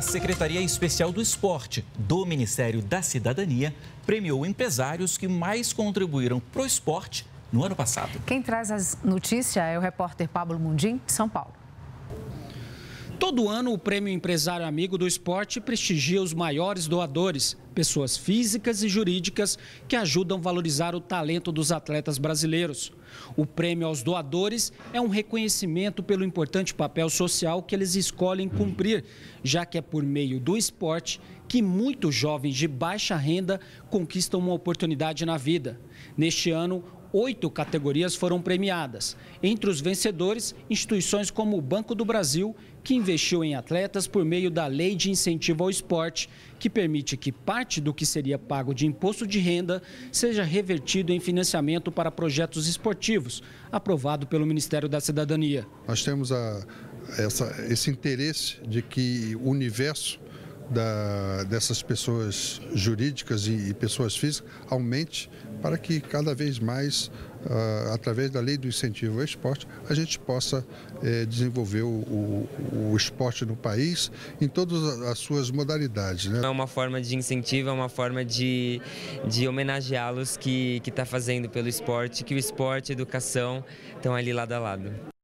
Secretaria Especial do Esporte do Ministério da Cidadania premiou empresários que mais contribuíram para o esporte no ano passado. Quem traz as notícias é o repórter Pablo Mundim, de São Paulo. Todo ano, o Prêmio Empresário Amigo do Esporte prestigia os maiores doadores, pessoas físicas e jurídicas que ajudam a valorizar o talento dos atletas brasileiros. O prêmio aos doadores é um reconhecimento pelo importante papel social que eles escolhem cumprir, já que é por meio do esporte que muitos jovens de baixa renda conquistam uma oportunidade na vida. Neste ano, 8 categorias foram premiadas. Entre os vencedores, instituições como o Banco do Brasil, que investiu em atletas por meio da Lei de Incentivo ao Esporte, que permite que parte do que seria pago de imposto de renda seja revertido em financiamento para projetos esportivos, aprovado pelo Ministério da Cidadania. Nós temos esse interesse de que o universo dessas pessoas jurídicas e pessoas físicas aumente para que cada vez mais, através da lei do incentivo ao esporte, a gente possa desenvolver o esporte no país em todas as suas modalidades, né? É uma forma de incentivo, é uma forma de homenageá-los que está fazendo pelo esporte, que o esporte e a educação estão ali lado a lado.